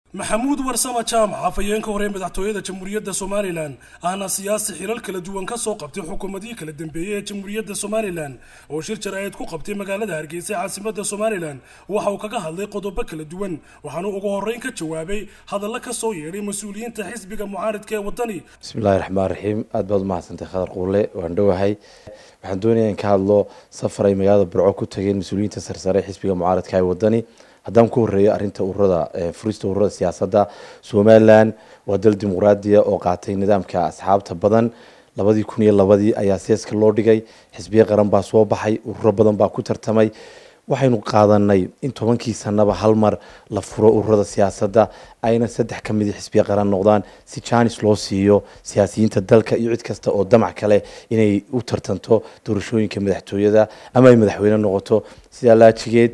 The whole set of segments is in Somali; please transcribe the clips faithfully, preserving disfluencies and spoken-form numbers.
محمود ورسامة جامعة afhayeenka hore madaxtooyada Jamhuuriyadda Somaliland ahna siyaasi xilal kala duwan ka soo qabtay xukuumadii kala dambeeyay ee Jamhuuriyadda Somaliland oo shir jaraa'id ku qabtay magaalada Hargeysa caasimadda Somaliland waxa uu kaga hadlay qodobo kala duwan waxaana ugu horeyn ka jawaabay hadallo ka soo yeeray mas'uuliyiinta xisbiga mucaaradka ee wadani. Bismillahir Rahmanir Rahiim aad baad mahadsantahay khadar quule waan dhawahay waxaan doonayaa in ka hadlo safar ay magaalada Burco ku tageen mas'uuliyiinta sarsare xisbiga mucaaradka ee wadani haddaan ku horeeyo arinta ururada furista ururada siyaasadda Somaliland waa dal dimuqraadiya oo qaatay nidaamka asxaabta badan labadii kun iyo labadii ayaa siyaaska loo dhigay xisbiye qaran baa soo baxay ururo badan baa ku tartamay waxaynu qaadanay in tobankii sanaba hal mar la furo ururada siyaasadda ayna saddex ka mid ah xisbiye qaran noqdaan si chance loo siiyo siyaasiyiinta dalka iyo cid kasta oo damac kale inay u tartanto doorashooyinka madaxtooyada ama ay madaxweyne noqoto sida laajigeed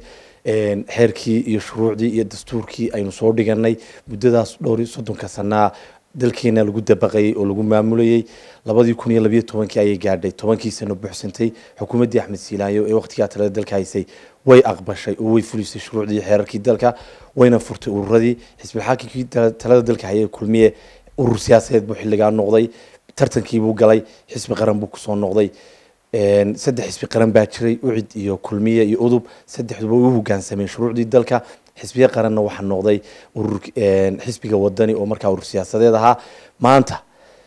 xeerkii iyo shuruucdii iyo dastuurkii aynu soo dhiganay muddadaas dhowr iyo soddonka sano dalkeena lagu dabaqay oo lagu maamulayay labadii kun iyo laba iyo toban ayay gaadhay tobankii sano buuxsantay xukuumadii Axmed Siilaayo ee waqtiga talada dalka haysay way aqbashay oo way fulisay shuruucdii xeerarkii dalka wayna furtay ururadii xisbi xaakimkii talada dalka hayay kulmiye urur siyaasadeed buu xilligan noqday tartankii buu galay xisbi qaran buu ku soo noqday saddex xisbi qaran baa jiray ucid iyo kulmiye iyo udub saddexduba u hoggaansameen shuruucdii dalka xisbiye qaranna waxa noqday urur xisbiga wadani oo markaa urur siyaasadeed ahaa maanta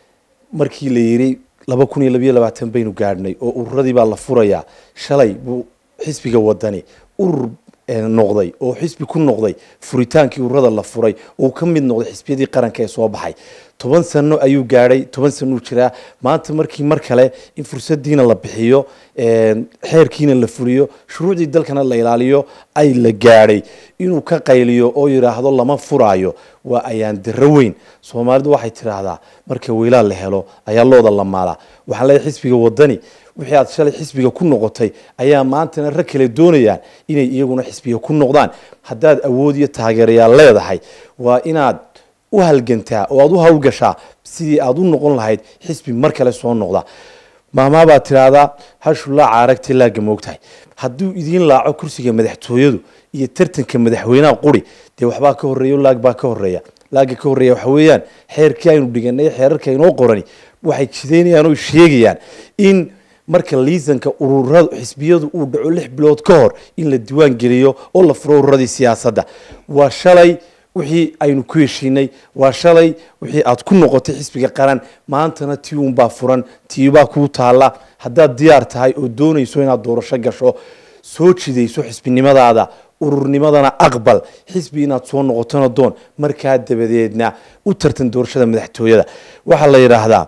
markii la yiri laba kun iyo laba iyo labaatan baynu gaadhnay oo ururadii baa la furayaa shalay buu xisbiga wadani urur noqday oo xisbi ku noqday furitaankii ururada la furay oo ka mid noqday xisbiyadii qaranka ee soo baxay toban sano ayuu gaadhay toban sano jira maanta markii mar kale in fursadiina la bixiyo xeerkiina la furiyo shuruucdii dalkana la ilaaliyo ay la gaadhay inuu ka qayliyo oo yiraahdo lama furaayo waa ayaan diro weyn Soomaalidu waxay tiraahdaa marka wiilal la helo ayaa looda la maala waxaan leeyahay xisbiga wadani wixii aad shalay xisbiga ku noqotay ayaa maantana rag kale doonayaan inay iyaguna xisbiga ku noqdaan haddaad awood iyo taageerayaal leedahay waa inaad u halgantaa oo aad u hawlgashaa sidii aad u noqon lahayd xisbi mar kale soo noqda maama baa tiraahdaa hashulla caaragti laaga moogtahay hadduu idin laaco kursiga madaxtooyadu iyo tartanka madaxweynaha quri dee waxbaa ka horeeyo laag baa ka horeeya laaga ka horeeya waxa weeyaan xeerkii aynu dhiganay xeerarka inoo qorani waxay jideynayaan oo sheegayaan in marka liisanka ururada xisbiyadu uu dhaco lix bilood ka hor in la diiwaan geliyo oo la furo ururadii siyaasadda waa shalay wixii aynu ku heshiinay waa shalay wixii aad ku noqotay xisbiga qaran maantana tii uun baa furan tii baa ku taala haddaad diyaar tahay oo doonayso inaad doorasho gasho soo jidayso xisbinimadaada ururnimadana aqbal xisbi inaad soo noqotona doon markaa dabadeedna u tartan doorashada madaxtooyada waxa la yiraahdaa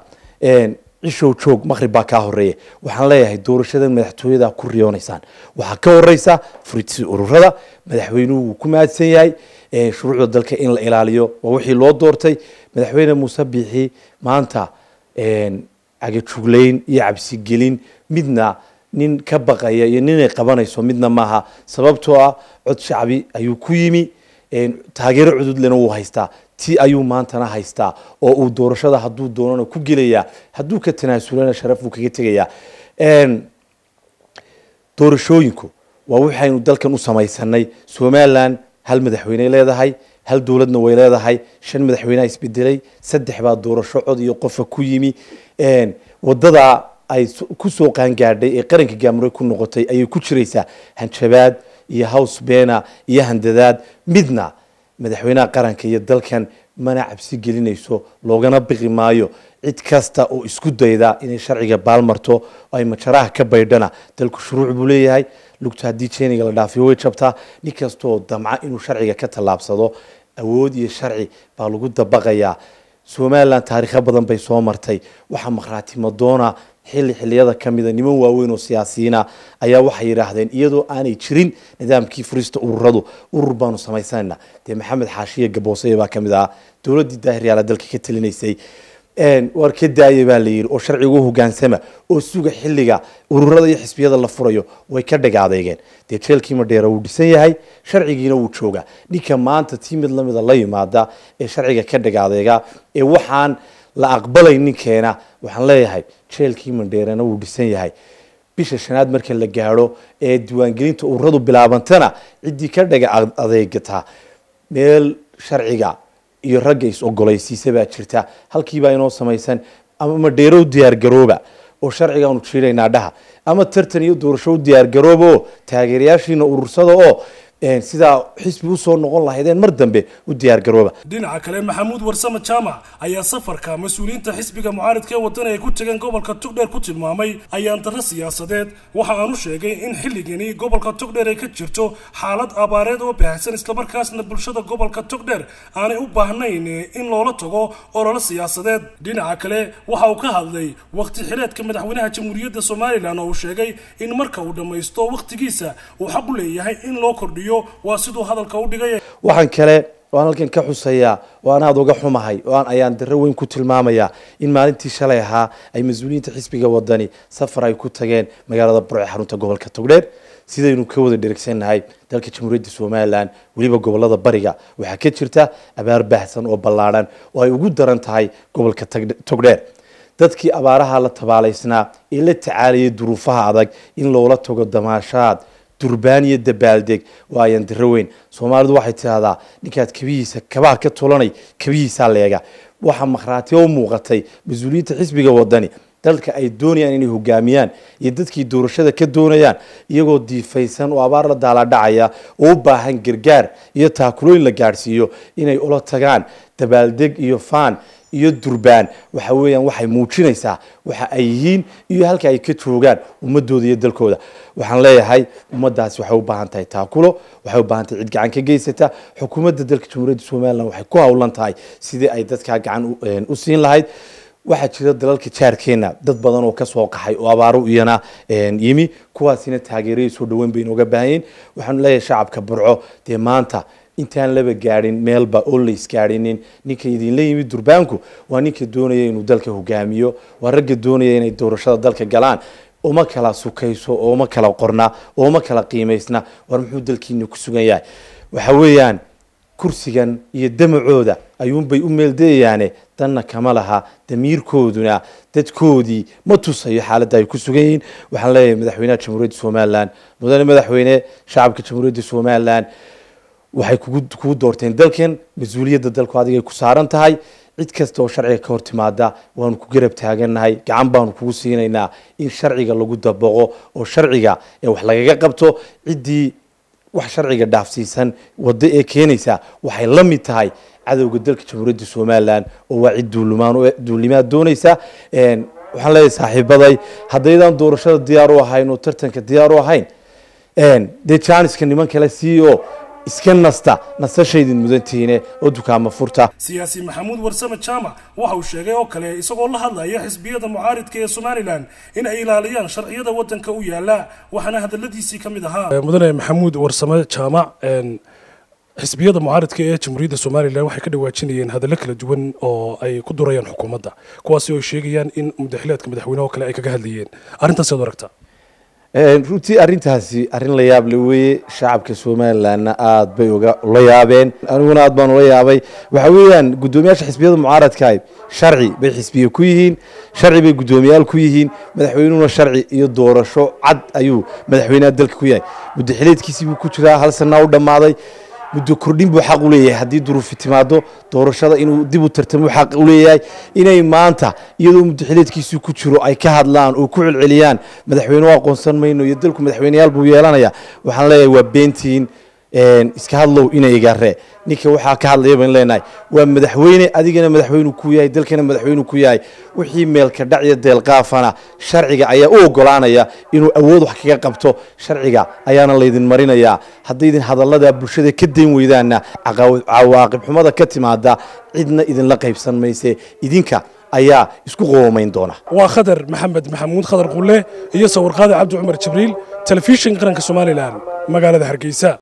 cishow joog maqrib baa ka horeeya waxaan leeyahay doorashada madaxtooyada ku riyoonaysaan waxa ka horeysa furitii ururada madaxweynuhu ku maadsan yahay ee shuruucda dalka in la ilaaliyo waa wixii loo doortay madaxweyne Muuse Biixi maanta een aga jugleyn iyo cabsi gelin midna nin ka baqaya iyo nin ay qabanayso midna maaha sababtoo ah cod shacbi ayuu ku yimi een taageero cudud lena uu haystaa tii ayuu maantana haystaa oo uu doorashada hadduu doonana ku gelaya hadduu ka tanaasulana sharaf uu kaga tagaya een doorashooyinku waa waxaynu dalkan u samaysanay Somaliland hal madaxweyne leedahay hal dawladna way leedahay shan madaxweyne isbedelay saddex baa doorasho cod iyo qof ku yimi een wadada ay ku soo qaan gaadhay ee qaranka gaamure ku noqotay ayay ku jiraysaa hanjabaad iyo house bena iyo handadaad midna madaxweynaha qaranka iyo dalkan mana cabsi gelinayso loogana biqi maayo cid kasta oo isku dayda inay sharciga baalmarto ay majaraha ka baydhana dalku shuruuc buu leeyahay lugta hadii jeeniga la dhaafiyo way jabtaa nin kasta oo damca inuu sharciga ka talaabsado awood iyo sharci baa lagu dabaqayaa Somaliland taariikh badan bay soo martay waxa maqraati madoona xilli xilliyada kamida niman waaweyn oo siyaasiyiina ayaa waxay yiraahdeen iyadoo aanay jirin nidaamkii furista ururadu urur baanu samaysanayna de Maxamed Xaashiye Gaboosay baa kamid ah dawladda daahiriyada dalka ka talinaysay een war ka daayay baa la yiri oo sharcigu hoggaansama oo suuga xilliga ururada iyo xisbiyada la furayo way ka dhagaadeeyeen de jeelkii ma dheer uu dhisan yahay sharcigiina uu jooga ninka maanta tiimid lamida la yimaada ee sharciga ka dhagaadeega ee waxaan la aqbalay ninkeena waxaan leeyahay jeelkii ma dheerana uu dhisan yahay bisha shanaad marka la gaaro ee diiwaangelinta ururadu bilaabantana cidii ka dhaga adeegata meel sharciga iyo ragga is ogolaysiisa baa jirta halkii baa inoo samaysan ama dheerow diyaar garooba oo sharciga aanu jiilaynaa dhaha ama tartan iyo doorasho diyaar garoobo taageerayaashiina urursada oo sida xisbi u soo noqon lahaydeen mar dambe u diyaar garooba. dhinaca kale Maxamuud Warsame Jaamac ayaa safarka mas'uuliyiinta xisbiga mucaaradka ee waddan ay ku tageen gobolka Togdheer ku tilmaamay ayaan darro siyaasadeed waxa aanu sheegay in xilligani gobolka Togdheer ay ka jirto xaalad abaareed oo baahsan isla markaasna bulshada gobolka Togdheer aanay u baahnayn in loola tago olole siyaasadeed. dhinaca kale waxa uu ka hadlay waqti xileedka madaxweynaha Jamhuuriyadda Soomaaliland oo uu sheegay in marka uu dhameysto waqtigiisa uu xaq u leeyahay in loo kordhiyo waa sidoo hadalka u dhigay. waxaan kale waan halkan ka xusayaa oo aan aad uga xumahay oo aan ayaan darro weyn ku tilmaamayaa in maalintii shalay ahaa ay mas'uuliyiinta xisbiga wadani safar ay ku tageen magaalada Burco xarunta gobolka Togdheer sidaynu ka wada dheregsanahay dalka Jamhuuriyadda Soomaaliland waliba gobolada bariga waxa ka jirta abaar baahsan oo ballaaran oo ay ugu daran tahay gobolka Togdheer. dadkii abaaraha la tabaalaysnaa ee la tacaaliyay duruufaha adag in loola tago damaashaad durbaan iyo dabaaldeg waayaan darro weyn. Soomaalidu waxay tiraahdaa ninkaad kabihiisa kabaha ka tolanay kabihiisa leega. waxa makhraati oo muuqatay mas'uuliyiinta xisbiga wadani dalka ay doonayaan inay hogaamiyaan iyo dadkii doorashada ka doonayaan iyagoo diifaysan oo abaar la daala dhacaya oo u baahan gargaar iyo taakulooyin la gaarsiiyo inay ula tagaan dabaaldeg iyo faan iyo durbaan waxa weeyaan waxay muujinaysaa waxa ay yihiin iyo halka ay ka joogaan ummadooda iyo dalkooda. waxaan leeyahay ummadaas waxay u baahan tahay taakulo waxay u baahan tahay cid gacan ka geysata xukuumadda dalka Jamhuuriyadda Soomaaliland waxay ku hawlan tahay sidii ay dadka gacan u siin lahayd. waxaa jira dalalka jaarkeena dad badan oo ka soo qaxay oo abaaro iyana yimi kuwaasina taageerada soo dhaweyn bay inooga baahan. waxaan leeyahay shacabka Burco dee maanta intaan laba gaarin meelba oo la isgaarinin ninka idin la yimid durbaanku waa ninka doonaya inuu dalka hogaamiyo waa ragga doonaya inay doorashada dalka galaan uma kala sukayso oo uma kala qorna oo uma kala qiimeysna war muxuu dalkiina ku sugan yahay. waxa weeyaan kursigan iyo damacooda ayuun bay u meeldeeyaane danna kama laha damiirkooduna dadkoodii ma tusayo xaaladda ay ku sugan yihiin. waxaan leeyahay madaxweynaha Jamhuuriyadda Soomaaliland mudane madaxweyne shacabka Jamhuuriyadda Soomaaliland waxay kugu doorteen dalkan mas'uuliyadda dalku adiga ku saaran tahay cid kasta oo sharciga ka hor timaada waanu ku garab taaganahay gacan baanu kugu siinaynaa in sharciga lagu dabaqo oo sharciga ee wax lagaga qabto ciddii wax sharciga dhaafsiisan wada ee keenaysa waxay la mid tahay cadawga dalka Jamhuuriyadda Soomaaliland oo waa cid duulimaan duulimaad doonaysa. een waxaan leeyahay saaxiibaday haddaydan doorashada diyaar u ahayn oo tartanka diyaar u ahayn een de chance-ka niman kale siiyo iska nasta nasashaydin mudantiine oo dukaama furta. siyaasi Maxamuud Warsame Jaamac waxa uu sheegay oo kale isagoo la hadlaya xisbiyada mucaaradka ee Soomaaliland in ay ilaaliyaan sharciyada wadanka u yaala waxana hadaladiisii kamid ahaa. mudane Maxamuud Warsame Jaamac een xisbiyada mucaaradka ee Jamhuuriyadda Soomaaliland waxay ka dhawaajinayeen hadallo kala duwan oo ay ku durayaan xukuumadda kuwaas oo sheegayaan in madaxweynaha madaxweynaha kale ay kaga hadlayeen arrintaas aad aragtaa. runtii arrintaasi arrin la yaab leh weeye shacabka Soomaalilandna aad bay uga la yaabeen aniguna aad baan ula yaabay. waxa weeyaan gudoomiyaasha xisbiyada mucaaradka sharci bay xisbiye ku yihiin sharci bay gudoomiyaal ku yihiin madaxweynuhuna sharci iyo doorasho cad ayuu madaxweynaha dalka ku yahay. muddo xileedkiisii buu ku jiraa hal sano u dhamaaday muddo kordhin buu xaq u leeyahay haddii duruuf timaado doorashada inuu dib u tartamo xaq u leeyahay inay maanta iyadoo muddo xileedkiisu ku jiro ay ka hadlaan oo ku celceliyaan madaxweynuhu aqoonsan mayno iyo dalku madaxweynayaal buu yeelanaya. waxaan leeyahay waa beentiin een iska hadlow inay igaree ninka waxa ka hadlaya baan leenahay waa madaxweyne adigana madaxweynu ku yahay dalkana madaxweynu ku yahay wixii meel ka dhac iyo deel qaafana sharciga ayaa u ogolaanaya inuu awood wax kaga qabto sharciga ayaana leedin marinaya haddii hadallada bulshada ka deyn weydaana cawaaqib xumada ka timaada cidna idin la qaybsan mayse idinka ayaa isku qoomayn doona. waa Khadar Maxamed Maxamuud Khadar Qulle iyo sawir qaade Cabdi Cumar Jibriil telefishin qaranka Soomaaliland magaalada Hargeysa.